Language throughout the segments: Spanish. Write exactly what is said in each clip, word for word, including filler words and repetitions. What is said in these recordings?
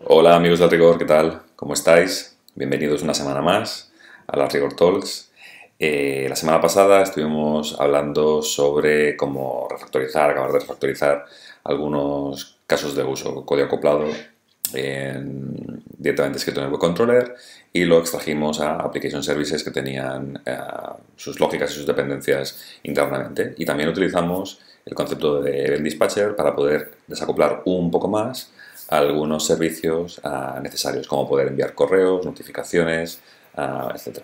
Hola amigos del Rigor, ¿qué tal? ¿Cómo estáis? Bienvenidos una semana más a las Rigor Talks. Eh, la semana pasada estuvimos hablando sobre cómo refactorizar, acabar de refactorizar algunos casos de uso, código acoplado en, directamente escrito en el web controller, y lo extrajimos a application services que tenían eh, sus lógicas y sus dependencias internamente. Y también utilizamos el concepto de Event Dispatcher para poder desacoplar un poco más algunos servicios uh, necesarios, como poder enviar correos, notificaciones, uh, etcétera.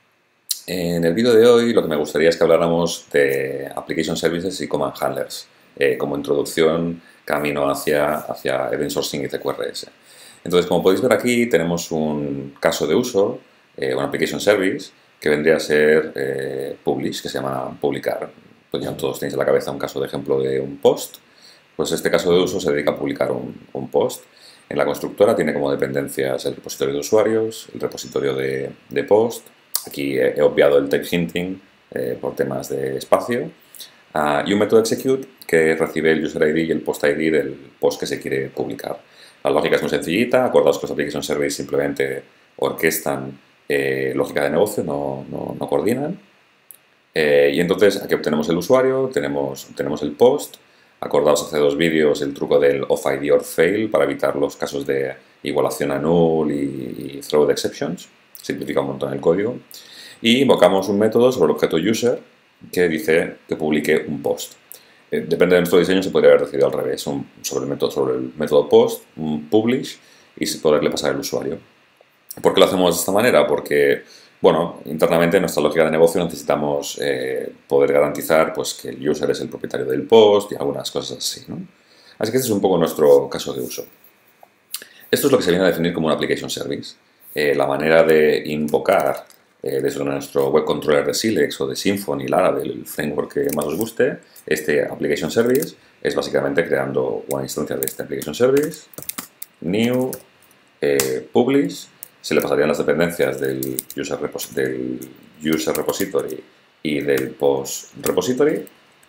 En el vídeo de hoy lo que me gustaría es que habláramos de Application Services y Command Handlers, eh, como introducción camino hacia, hacia Event Sourcing y C Q R S. Entonces, como podéis ver aquí, tenemos un caso de uso, eh, un Application Service, que vendría a ser eh, Publish, que se llama publicar. Pues ya todos tenéis en la cabeza un caso de ejemplo de un post. Pues este caso de uso se dedica a publicar un, un post. En la constructora tiene como dependencias el repositorio de usuarios, el repositorio de, de post. Aquí he, he obviado el type hinting eh, por temas de espacio. Uh, y un método execute que recibe el user I D y el post I D del post que se quiere publicar. La lógica es muy sencillita. Acordaos que los application services simplemente orquestan eh, lógica de negocio, no, no, no coordinan. Eh, y entonces aquí obtenemos el usuario, tenemos, tenemos el post. Acordaos hace dos vídeos el truco del off I D or fail para evitar los casos de igualación a null y, y throw the exceptions. Simplifica un montón el código. Y invocamos un método sobre el objeto user que dice que publique un post. Eh, depende de nuestro diseño, se podría haber decidido al revés, un, sobre, el método, sobre el método post, un publish, y poderle pasar al usuario. ¿Por qué lo hacemos de esta manera? Porque, bueno, internamente en nuestra lógica de negocio necesitamos eh, poder garantizar pues, que el user es el propietario del post y algunas cosas así, ¿no? Así que este es un poco nuestro caso de uso. Esto es lo que se viene a definir como un application service. Eh, la manera de invocar eh, desde nuestro web controller de Silex o de Symfony, Laravel, el framework que más os guste, este application service es básicamente creando una instancia de este application service, new, eh, publish. Se le pasarían las dependencias del user, repos del user repository y del post repository,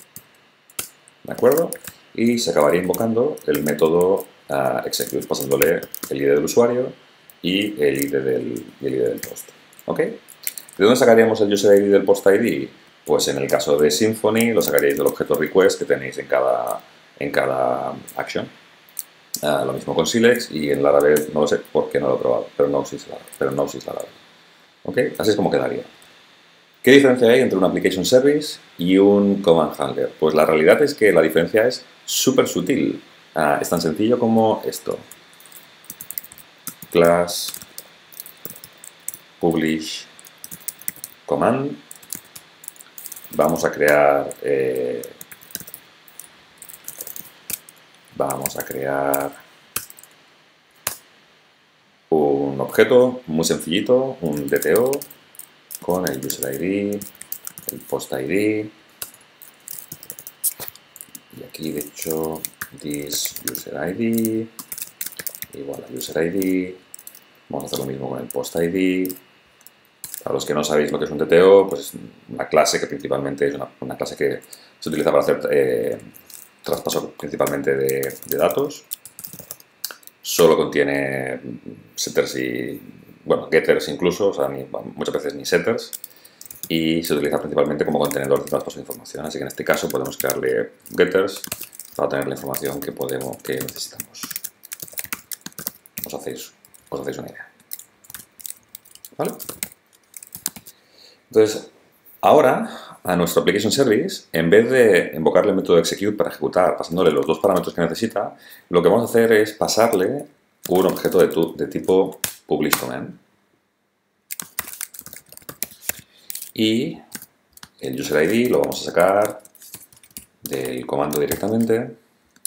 ¿de acuerdo? Y se acabaría invocando el método uh, execute, pasándole el I D del usuario y el I D del, y el I D del post. ¿Ok? ¿De dónde sacaríamos el user I D del post I D? Pues en el caso de Symfony lo sacaríais del objeto request que tenéis en cada, en cada action. Uh, lo mismo con Silex, y en Laravel no lo sé por qué no lo he probado, pero no uséis Laravel. Pero no uséis Laravel. ¿Ok? Así es como quedaría. ¿Qué diferencia hay entre un application service y un command handler? Pues la realidad es que la diferencia es súper sutil. Uh, es tan sencillo como esto. Class publish command. Vamos a crear eh, vamos a crear un objeto muy sencillito, un D T O con el user I D, el post I D, y aquí de hecho this user I D igual a user I D. Vamos a hacer lo mismo con el post I D. Para los que no sabéis lo que es un D T O, pues es una clase que principalmente es una, una clase que se utiliza para hacer eh, traspaso principalmente de, de datos. Solo contiene setters y, bueno, getters incluso, o sea, ni, muchas veces ni setters, y se utiliza principalmente como contenedor de traspaso de información. Así que en este caso podemos crearle getters para tener la información que, podemos, que necesitamos. Os hacéis, os hacéis una idea. ¿Vale? Entonces, ahora a nuestro application service, en vez de invocarle el método execute para ejecutar, pasándole los dos parámetros que necesita, lo que vamos a hacer es pasarle un objeto de, tu, de tipo publish command. Y el user I D lo vamos a sacar del comando directamente.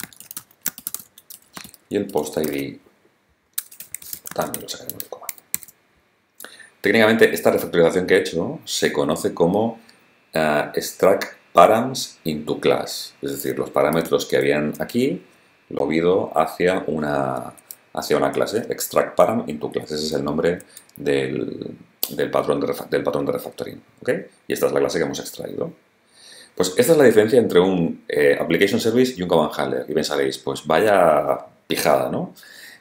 Y el post I D también lo sacaremos del comando. Técnicamente, esta refactorización que he hecho se conoce como uh, extract params into class. Es decir, los parámetros que habían aquí lo he movido hacia una, hacia una clase. Extract param into class. Ese es el nombre del, del, patrón, de, del patrón de refactoring. ¿Okay? Y esta es la clase que hemos extraído. Pues esta es la diferencia entre un eh, application service y un command handler. Y pensaréis, pues vaya pijada, ¿no?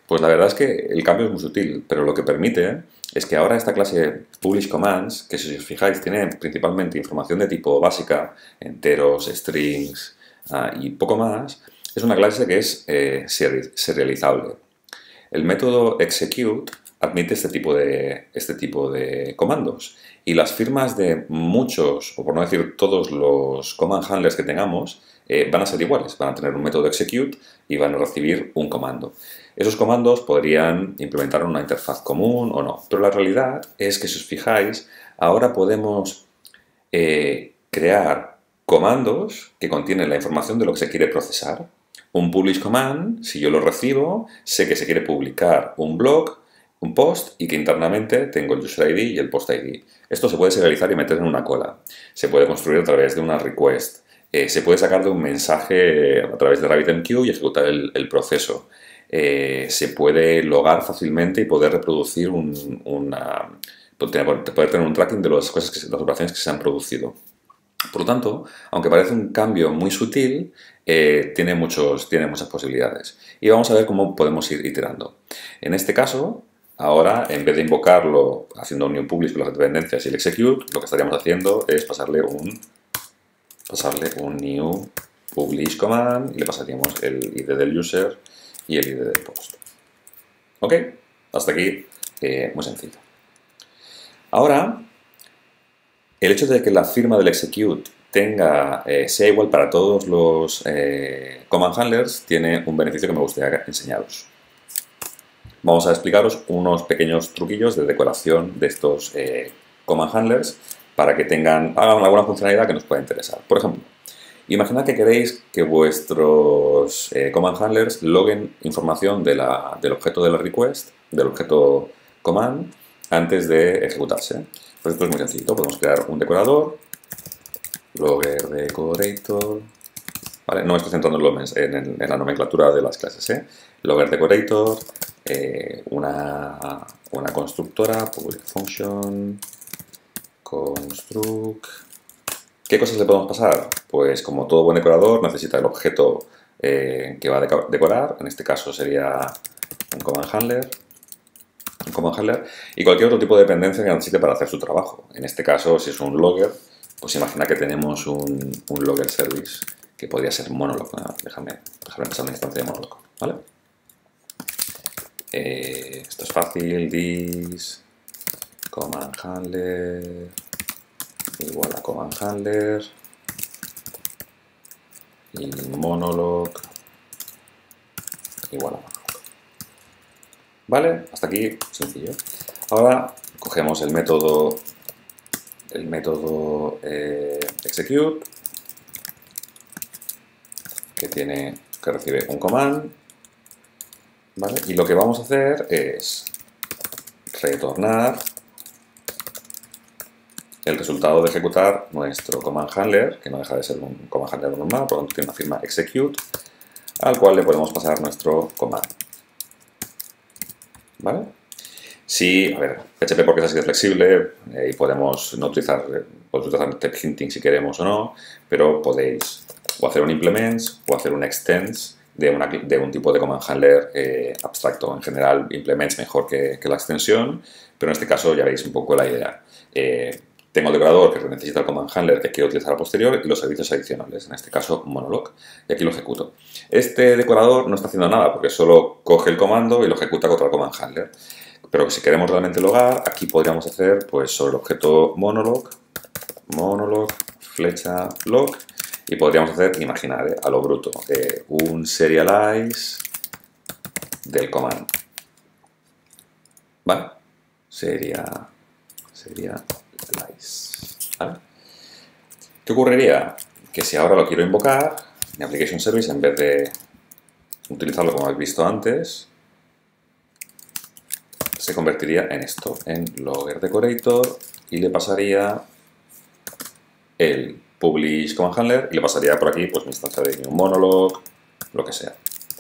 Pues la verdad es que el cambio es muy sutil, pero lo que permite es que ahora esta clase publish commands, que si os fijáis tiene principalmente información de tipo básica, enteros, strings uh, y poco más, es una clase que es eh, serializable. El método execute admite este tipo, de, este tipo de comandos y las firmas de muchos, o por no decir todos los command handlers que tengamos, eh, van a ser iguales, van a tener un método execute y van a recibir un comando. Esos comandos podrían implementar una interfaz común o no, pero la realidad es que si os fijáis, ahora podemos eh, crear comandos que contienen la información de lo que se quiere procesar. Un publish command, si yo lo recibo, sé que se quiere publicar un blog, un post y que internamente tengo el user I D y el post I D. Esto se puede serializar y meter en una cola. Se puede construir a través de una request. Eh, se puede sacar de un mensaje a través de RabbitMQ y ejecutar el, el proceso. Eh, se puede logar fácilmente y poder reproducir un, una, poder tener un tracking de las cosas que, las operaciones que se han producido. Por lo tanto, aunque parece un cambio muy sutil, eh, tiene, muchos, tiene muchas posibilidades. Y vamos a ver cómo podemos ir iterando. En este caso, ahora, en vez de invocarlo haciendo un new publish con las dependencias y el execute, lo que estaríamos haciendo es pasarle un, pasarle un new publish command y le pasaríamos el I D del user y el I D del post. ¿Ok? Hasta aquí, eh, muy sencillo. Ahora, el hecho de que la firma del execute tenga, eh, sea igual para todos los eh, command handlers tiene un beneficio que me gustaría enseñaros. Vamos a explicaros unos pequeños truquillos de decoración de estos eh, command handlers para que tengan, hagan alguna funcionalidad que nos pueda interesar. Por ejemplo, imaginad que queréis que vuestros eh, command handlers loguen información de la, del objeto de la request, del objeto command, antes de ejecutarse. Pues esto es muy sencillo. Podemos crear un decorador, logger decorator, ¿vale? No me estoy centrando en, lo, en, en la nomenclatura de las clases, ¿eh? Logger decorator, eh, una, una constructora, public function, construct. ¿Qué cosas le podemos pasar? Pues como todo buen decorador necesita el objeto eh, que va a decorar, en este caso sería un command handler, un command handler y cualquier otro tipo de dependencia que necesite para hacer su trabajo. En este caso, si es un logger, pues imagina que tenemos un, un logger service que podría ser monolog. Déjame, déjame empezar una instancia de monolog, ¿vale? Eh, esto es fácil, this command handler igual a command handler y monolog igual a monolog. ¿Vale? Hasta aquí sencillo. Ahora cogemos el método el método eh, execute que tiene que recibe un command, ¿vale? Y lo que vamos a hacer es retornar el resultado de ejecutar nuestro command handler, que no deja de ser un command handler normal, por lo tanto tiene una firma execute, al cual le podemos pasar nuestro command. ¿Vale? Sí, a ver, P H P porque es así de flexible eh, y podemos no utilizar, podemos utilizar step hinting si queremos o no, pero podéis o hacer un implements o hacer un extends de, una, de un tipo de command handler eh, abstracto. En general, implements mejor que, que la extensión, pero en este caso ya veis un poco la idea. Eh, tengo el decorador que necesita el command handler que quiero utilizar a posterior y los servicios adicionales, en este caso monolog, y aquí lo ejecuto. Este decorador no está haciendo nada porque solo coge el comando y lo ejecuta contra el command handler. Pero si queremos realmente logar, aquí podríamos hacer pues sobre el objeto monolog, monolog, flecha log, y podríamos hacer, imaginar, eh, a lo bruto, eh, un serialize del command. ¿Vale? Sería, sería ¿vale? ¿Qué ocurriría? Que si ahora lo quiero invocar, mi application service, en vez de utilizarlo como habéis visto antes, se convertiría en esto, en logger decorator, y le pasaría el publish command handler y le pasaría por aquí pues mi instancia de un monolog, lo que sea.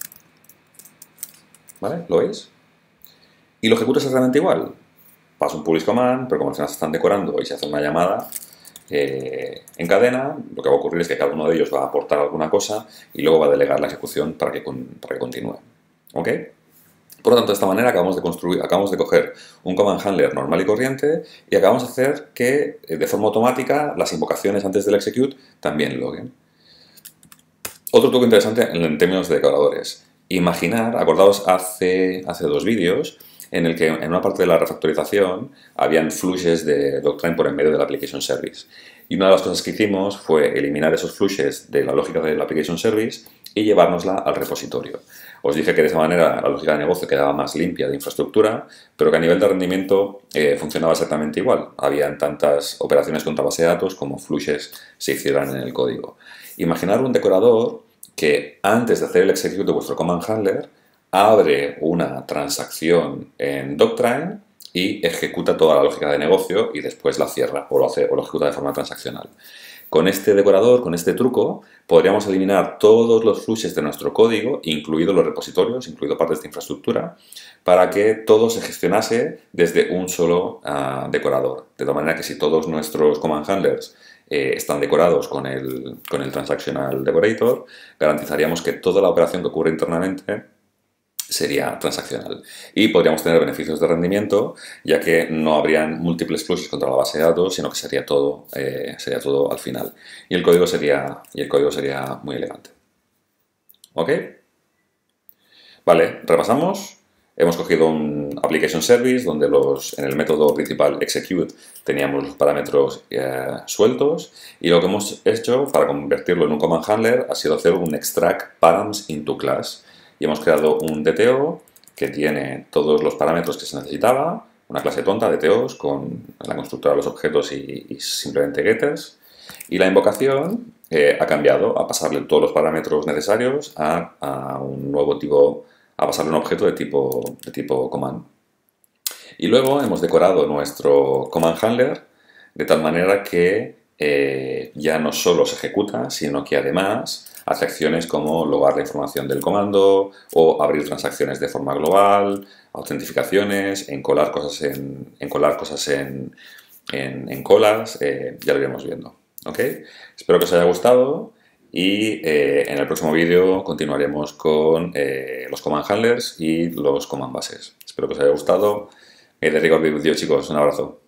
¿Vale? ¿Lo veis? Y lo ejecuta exactamente igual. Paso un publish command, pero como al final se están decorando y se hace una llamada eh, en cadena, lo que va a ocurrir es que cada uno de ellos va a aportar alguna cosa y luego va a delegar la ejecución para que, para que continúe. ¿Ok? Por lo tanto, de esta manera acabamos de construir, acabamos de coger un command handler normal y corriente y acabamos de hacer que de forma automática las invocaciones antes del execute también loguen. Otro truco interesante en términos de decoradores. Imaginar, acordaos hace, hace dos vídeos en el que en una parte de la refactorización habían flushes de Doctrine por en medio del Application Service. Y una de las cosas que hicimos fue eliminar esos flushes de la lógica del Application Service y llevárnosla al repositorio. Os dije que de esa manera la lógica de negocio quedaba más limpia de infraestructura, pero que a nivel de rendimiento eh, funcionaba exactamente igual. Habían tantas operaciones contra base de datos como flushes se hicieran en el código. Imaginar un decorador que antes de hacer el execute de vuestro command handler abre una transacción en Doctrine y ejecuta toda la lógica de negocio y después la cierra o lo, hace, o lo ejecuta de forma transaccional. Con este decorador, con este truco, podríamos eliminar todos los flushes de nuestro código, incluidos los repositorios, incluido partes de infraestructura, para que todo se gestionase desde un solo uh, decorador. De tal manera que si todos nuestros command handlers eh, están decorados con el, con el Transactional Decorator, garantizaríamos que toda la operación que ocurre internamente sería transaccional y podríamos tener beneficios de rendimiento, ya que no habrían múltiples flushes contra la base de datos, sino que sería todo, eh, sería todo al final. Y el código sería, y el código sería muy elegante. ¿Ok? Vale, repasamos. Hemos cogido un Application Service donde los, en el método principal execute teníamos los parámetros eh, sueltos y lo que hemos hecho para convertirlo en un command handler ha sido hacer un extract params into class. Y hemos creado un D T O que tiene todos los parámetros que se necesitaba, una clase tonta de D T Os con la constructora de los objetos y, y simplemente getters. Y la invocación eh, ha cambiado a pasarle todos los parámetros necesarios a, a un nuevo tipo, a pasarle un objeto de tipo, de tipo command. Y luego hemos decorado nuestro command handler de tal manera que eh, ya no solo se ejecuta, sino que además hace acciones como logar la información del comando o abrir transacciones de forma global, autentificaciones, encolar cosas en, encolar cosas en, en, en colas, eh, ya lo iremos viendo. ¿Okay? Espero que os haya gustado y eh, en el próximo vídeo continuaremos con eh, los command handlers y los command bases. Espero que os haya gustado. May the rigor be with you, chicos. Un abrazo.